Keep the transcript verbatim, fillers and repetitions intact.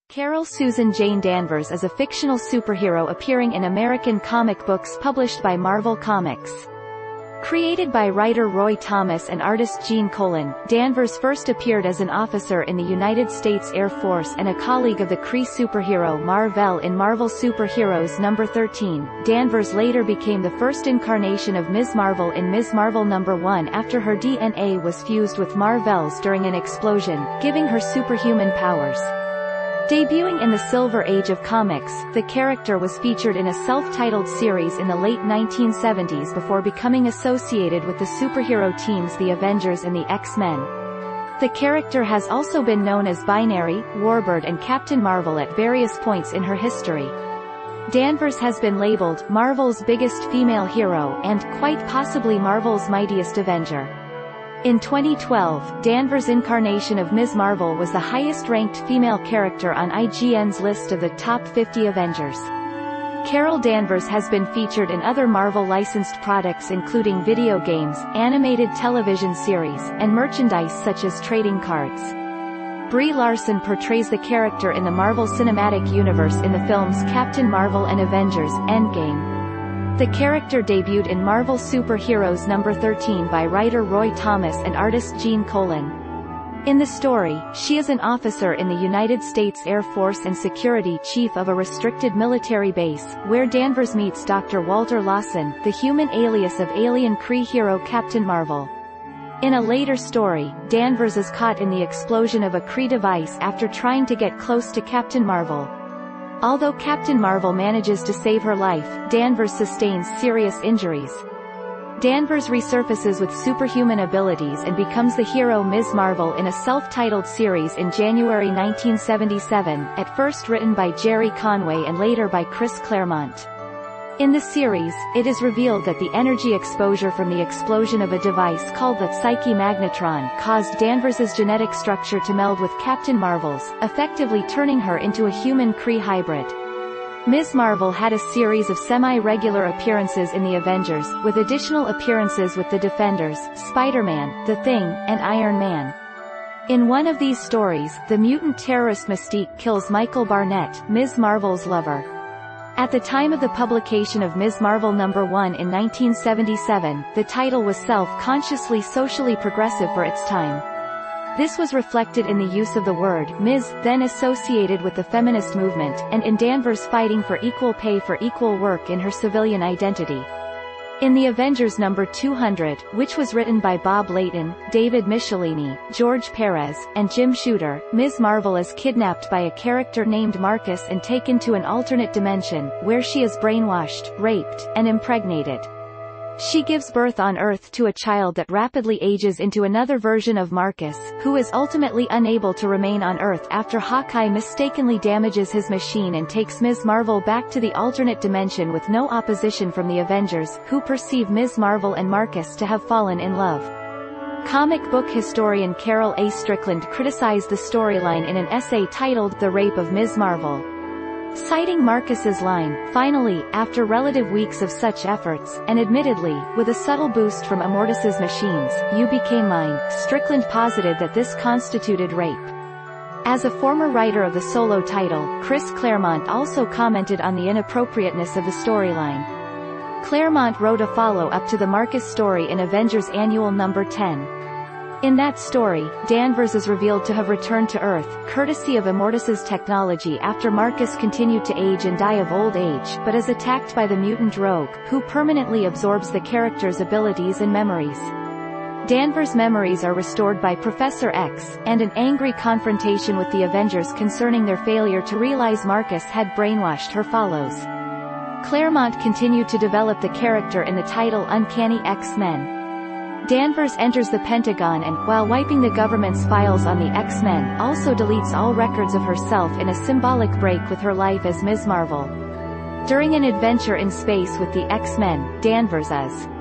Carol Susan Jane Danvers is a fictional superhero appearing in American comic books published by Mar-Vell Comics. Created by writer Roy Thomas and artist Gene Colan, Danvers first appeared as an officer in the United States Air Force and a colleague of the Kree superhero Mar-Vell in Marvel Superheroes number thirteen. Danvers later became the first incarnation of Miz Marvel in Miz Marvel number one after her D N A was fused with Mar-Vell's during an explosion, giving her superhuman powers. Debuting in the Silver Age of comics, the character was featured in a self-titled series in the late nineteen seventies before becoming associated with the superhero teams the Avengers and the X-Men. The character has also been known as Binary, Warbird and Captain Marvel at various points in her history. Danvers has been labeled Marvel's biggest female hero and, quite possibly Marvel's mightiest Avenger. In twenty twelve, Danvers' incarnation of Miz Marvel was the highest-ranked female character on I G N's list of the top fifty Avengers. Carol Danvers has been featured in other Marvel-licensed products including video games, animated television series, and merchandise such as trading cards. Brie Larson portrays the character in the Marvel Cinematic Universe in the films Captain Marvel and Avengers: Endgame. The character debuted in Marvel Superheroes number thirteen by writer Roy Thomas and artist Gene Colan. In the story, she is an officer in the United States Air Force and security chief of a restricted military base, where Danvers meets Doctor Walter Lawson, the human alias of alien Kree hero Captain Marvel. In a later story, Danvers is caught in the explosion of a Kree device after trying to get close to Captain Marvel. Although Captain Marvel manages to save her life, Danvers sustains serious injuries. Danvers resurfaces with superhuman abilities and becomes the hero Miz Marvel in a self-titled series in January nineteen seventy-seven, at first written by Gerry Conway and later by Chris Claremont. In the series, it is revealed that the energy exposure from the explosion of a device called the Psyche Magnetron caused Danvers' genetic structure to meld with Captain Marvel's, effectively turning her into a human Kree hybrid. Miz Marvel had a series of semi-regular appearances in the Avengers, with additional appearances with the Defenders, Spider-Man, The Thing, and Iron Man. In one of these stories, the mutant terrorist Mystique kills Michael Barnett, Miz Marvel's lover. At the time of the publication of Miz Marvel number one in nineteen seventy-seven, the title was self-consciously socially progressive for its time. This was reflected in the use of the word Miz, then associated with the feminist movement, and in Danvers fighting for equal pay for equal work in her civilian identity. In the Avengers number two hundred, which was written by Bob Layton, David Michelinie, George Perez, and Jim Shooter, Miz Marvel is kidnapped by a character named Marcus and taken to an alternate dimension, where she is brainwashed, raped, and impregnated. She gives birth on Earth to a child that rapidly ages into another version of Marcus, who is ultimately unable to remain on Earth after Hawkeye mistakenly damages his machine and takes Miz Marvel back to the alternate dimension with no opposition from the Avengers, who perceive Miz Marvel and Marcus to have fallen in love. Comic book historian Carol A. Strickland criticized the storyline in an essay titled The Rape of Miz Marvel. Citing Marcus's line, "Finally, after relative weeks of such efforts, and admittedly, with a subtle boost from Immortus's machines, you became mine," Strickland posited that this constituted rape. As a former writer of the solo title, Chris Claremont also commented on the inappropriateness of the storyline. Claremont wrote a follow-up to the Marcus story in Avengers Annual number ten. In that story, Danvers is revealed to have returned to Earth, courtesy of Immortus's technology after Marcus continued to age and die of old age, but is attacked by the mutant Rogue, who permanently absorbs the character's abilities and memories. Danvers' memories are restored by Professor X, and an angry confrontation with the Avengers concerning their failure to realize Marcus had brainwashed her follows. Claremont continued to develop the character in the title Uncanny X-Men. Danvers enters the Pentagon and, while wiping the government's files on the X-Men, also deletes all records of herself in a symbolic break with her life as Miz Marvel. During an adventure in space with the X-Men, Danvers is